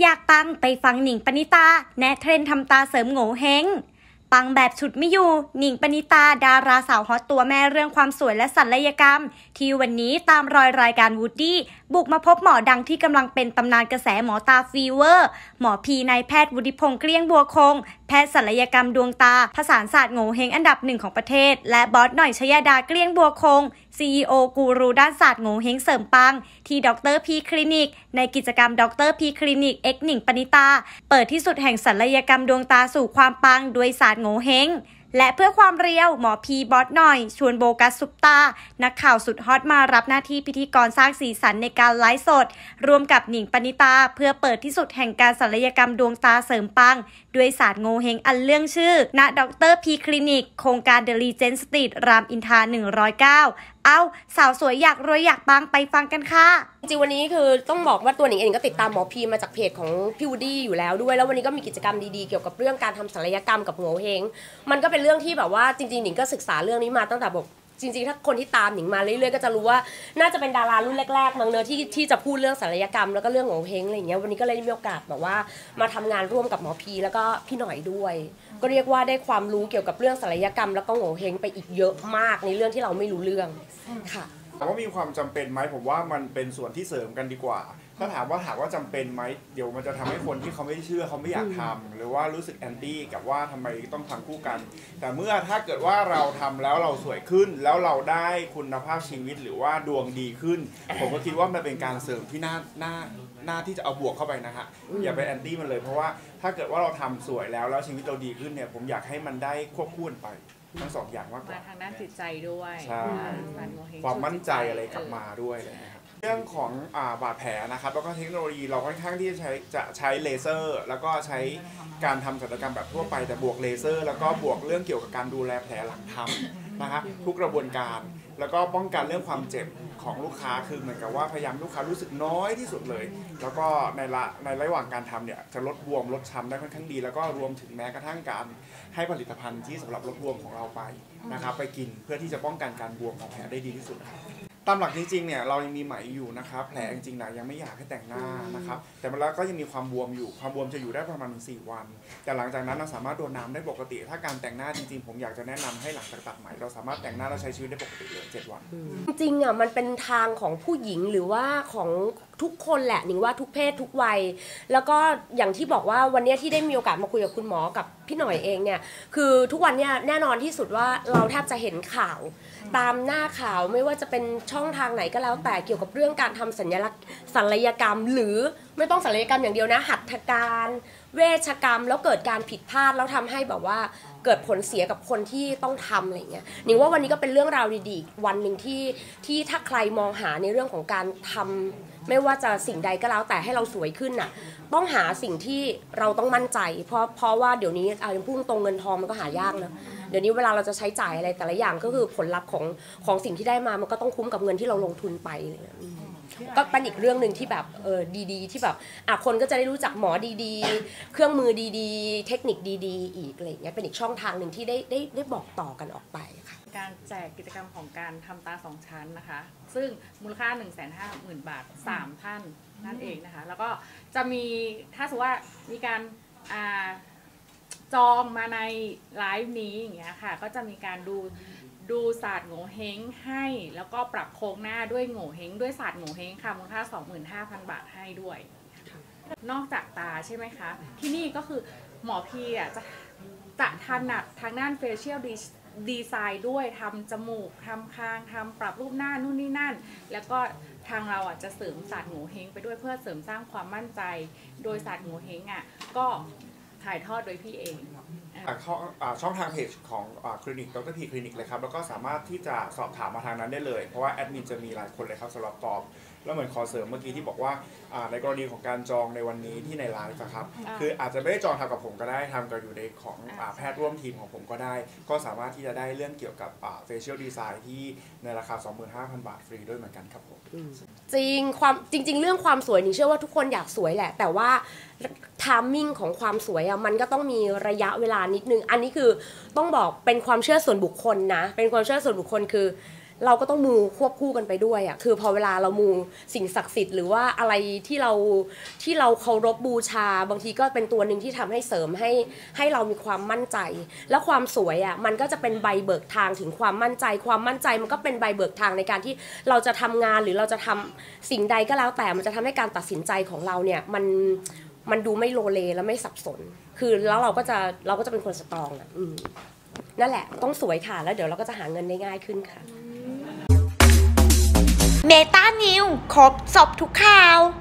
อยากปังไปฟังหนิงปณิตาแนะเทรนทำตาเสริมโง่เฮงปังแบบฉุดไม่อยู่หนิงปณิตาดาราสาวฮอตตัวแม่เรื่องความสวยและศัลยกรรมที่วันนี้ตามรอยรายการวูดดี้บุกมาพบหมอดังที่กำลังเป็นตำนานกระแสหมอตาฟีเวอร์หมอพีนายแพทย์วุฒิพงษ์เกลี้ยงบัวคงแพทย์ศัลยกรรมดวงตาผสานศาสตร์โง่เฮงอันดับหนึ่งของประเทศและบอสหน่อยชยดาเกลี้ยงบัวคง CEO กูรูด้านศาสตร์โง่เฮงเสริมปังที่ดรพีคลินิกในกิจกรรมดรพีคลินิกเอ็กหนิงปณิตาเปิดที่สุดแห่งศัลยกรรมดวงตาสู่ความปังด้วยศาสตร์โง่เฮงและเพื่อความเรียวหมอพีบอสหน่อยชวนโบกัสซุปตานักข่าวสุดฮอตมารับหน้าที่พิธีกรสร้างสีสันในการไลฟ์สดร่วมกับหนิงปณิตาเพื่อเปิดที่สุดแห่งการศัลยกรรมดวงตาเสริมปังด้วยศาสตร์โง่เฮงอันเรื่องชื่อณดรพีคลินิกโครงการเดอะรีเจนต์สตรีทรามอินทรา109เอาสาวสวยอยากรวยอยากปังไปฟังกันค่ะจริงวันนี้คือต้องบอกว่าตัวหนิงเองก็ติดตามหมอพีมาจากเพจของพี่วูดดี้อยู่แล้วด้วยแล้ววันนี้ก็มีกิจกรรมดีๆเกี่ยวกับเรื่องการทำศัลยกรรมกับโง่เฮงมันก็เป็นเรื่องที่แบบว่าจริงๆหนิงก็ศึกษาเรื่องนี้มาตั้งแต่บอกจริงๆถ้าคนที่ตามหนิงมาเรื่อยๆก็จะรู้ว่าน่าจะเป็นดารารุ่นแรกๆมั้งเนอะที่จะพูดเรื่องศัลยกรรมแล้วก็เรื่องโง่เฮงอะไรอย่างเงี้ยวันนี้ก็เลยมีโอกาสแบบว่ามาทำงานร่วมกับหมอพีแล้วก็พี่หน่อยด้วยก็เรียกว่าได้ความรู้เกี่ยวกับเรื่องศัลยกรรมแล้วก็โง่เฮงไปอีกเยอะมากในเรื่องที่เราไม่รู้เรื่องค่ะว่ามีความจำเป็นไหมผมว่ามันเป็นส่วนที่เสริมกันดีกว่าถ้าถามว่าจำเป็นไหมเดี๋ยวมันจะทำให้คนที่เขาไม่เชื่อเขาไม่อยากทำหรือว่ารู้สึกแอนตี้กับว่าทำไมต้องทำคู่กันแต่เมื่อถ้าเกิดว่าเราทำแล้วเราสวยขึ้นแล้วเราได้คุณภาพชีวิตหรือว่าดวงดีขึ้นผมก็คิดว่ามันเป็นการเสริมที่น่าที่จะเอาบวกเข้าไปนะฮะอย่าไปแอนตี้มันเลยเพราะว่าถ้าเกิดว่าเราทำสวยแล้วชีวิตเราดีขึ้นเนี่ยผมอยากให้มันได้ควบคู่กันไปทั้งสองอย่างมากกว่าทางด้านจิตใจด้วยใช่ความมั่นใจอะไรกลับมาด้วยอะไรนะครับเรื่องของบาดแผลนะครับแล้วก็เทคโนโลยีเราค่อนข้างที่จะใช้เลเซอร์แล้วก็ใช้การทำศัลยกรรมแบบทั่วไปแต่บวกเลเซอร์แล้วก็บวกเรื่องเกี่ยวกับการดูแลแผลหลังทำนะครับทุกกระบวนการแล้วก็ป้องกันเรื่องความเจ็บของลูกค้าคือเหมือนกับว่าพยายามลูกค้ารู้สึกน้อยที่สุดเลยแล้วก็ในระหว่างการทำเนี่ยจะลดบวมลดช้ำได้ค่อนข้างดีแล้วก็รวมถึงแม้กระทั่งการให้ผลิตภัณฑ์ที่สำหรับลดบวมของเราไปนะครับไปกินเพื่อที่จะป้องกันการบวมของแผลได้ดีที่สุดตามหลักจริงๆเนี่ยเรายังมีไหมอยู่นะครับแผลจริงๆนะยังไม่อยากให้แต่งหน้านะครับแต่แล้วก็ยังมีความบวมอยู่ความบวมจะอยู่ได้ประมาณ4 วันแต่หลังจากนั้นเราสามารถโดนน้ำได้ปกติถ้าการแต่งหน้าจริงๆผมอยากจะแนะนำให้หลังจากตัดไหมเราสามารถแต่งหน้าและใช้ชีวิตได้ปกติเลย7 วันจริงอ่ะมันเป็นทางของผู้หญิงหรือว่าของทุกคนแหละหนิงว่าทุกเพศทุกวัยแล้วก็อย่างที่บอกว่าวันนี้ที่ได้มีโอกาสมาคุยกับคุณหมอกับพี่หน่อยเองเนี่ยคือทุกวันเนี่ยแน่นอนที่สุดว่าเราแทบจะเห็นข่าวตามหน้าข่าวไม่ว่าจะเป็นช่องทางไหนก็แล้วแต่เกี่ยวกับเรื่องการทำศัลยกรรมหรือไม่ต้องศัลยกรรมอย่างเดียวนะหัตถการเวชกรรมแล้วเกิดการผิดพลาดแล้วทำให้แบบว่าเกิดผลเสียกับคนที่ต้องทำอะไรเงี้ยหนิงว่าวันนี้ก็เป็นเรื่องราวดีๆวันหนึ่งที่ถ้าใครมองหาในเรื่องของการทำไม่ว่าจะสิ่งใดก็แล้วแต่ให้เราสวยขึ้นน่ะต้องหาสิ่งที่เราต้องมั่นใจเพราะว่าเดี๋ยวนี้อย่างพูดตรงเงินทองมันก็หายากนะเดี๋ยวนี้เวลาเราจะใช้จ่ายอะไรแต่ละอย่างก็คือผลลัพธ์ของสิ่งที่ได้มามันก็ต้องคุ้มกับเงินที่เราลงทุนไปเลยก็เป็นอีกเรื่องหนึ่งที่แบบดีๆที่แบบคนก็จะได้รู้จักหมอดีๆเครื่องมือดีๆเทคนิคดีๆอีกอะไรอย่างเงี้ยเป็นอีกช่องทางหนึ่งที่ได้บอกต่อกันออกไปค่ะการแจกกิจกรรมของการทำตา2 ชั้นนะคะซึ่งมูลค่า 150,000 บาท3 ท่านนั่นเองนะคะแล้วก็จะมีถ้าสมมติว่ามีการจองมาในไลฟ์นี้อย่างเงี้ยค่ะก็จะมีการดูศาสตร์โง่เฮงให้แล้วก็ปรับโครงหน้าด้วยโง่เฮงด้วยศาสตร์โง่เฮงค่ะมูลค่า 25,000 บาทให้ด้วยนอกจากตาใช่ไหมคะที่นี่ก็คือหมอพีจะถนัดทางด้าน facialดีไซน์ด้วยทำจมูกทำคางทำปรับรูปหน้านู่นนี่นั่นแล้วก็ทางเราจะเสริมศาสตร์โง่เฮงไปด้วยเพื่อเสริมสร้างความมั่นใจโดยศาสตร์โง่เฮงก็ถ่ายทอดโดยพี่เองช่องทางเพจของคลินิกดรพีคลินิกเลยครับแล้วก็สามารถที่จะสอบถามมาทางนั้นได้เลยเพราะว่าแอดมินจะมีหลายคนเลยครับสำหรับตอบแล้วเหมือนขอเสริมเมื่อกี้ที่บอกว่าในกรณีของการจองในวันนี้ที่ในไลฟ์ครับคืออาจจะไม่ได้จองทำกับผมก็ได้ทำกับอยู่ในของแพทย์ร่วมทีมของผมก็ได้ก็สามารถที่จะได้เรื่องเกี่ยวกับfacial design ที่ในราคา 25,000 บาทฟรีด้วยเหมือนกันครับผมจริงเรื่องความสวยหนิงเชื่อว่าทุกคนอยากสวยแหละแต่ว่าไทมิ่งของความสวยมันก็ต้องมีระยะเวลานิดนึงอันนี้คือต้องบอกเป็นความเชื่อส่วนบุคคลนะเป็นความเชื่อส่วนบุคคลคือเราก็ต้องมูควบคู่กันไปด้วยอ่ะคือพอเวลาเรามูสิ่งศักดิ์สิทธิ์หรือว่าอะไรที่เราเคารพบูชาบางทีก็เป็นตัวหนึ่งที่ทำให้เสริมให้เรามีความมั่นใจและความสวยอ่ะมันก็จะเป็นใบเบิกทางถึงความมั่นใจมันก็เป็นใบเบิกทางในการที่เราจะทำงานหรือเราจะทำสิ่งใดก็แล้วแต่มันจะทำให้การตัดสินใจของเราเนี่ยมันดูไม่โลเลและไม่สับสนคือแล้วเราก็จะเป็นคนสตรองอ่ะนั่นแหละต้องสวยค่ะแล้วเดี๋ยวเราก็จะหาเงินได้ง่ายขึ้นค่ะเมตานิวครบสอบทุกข่าว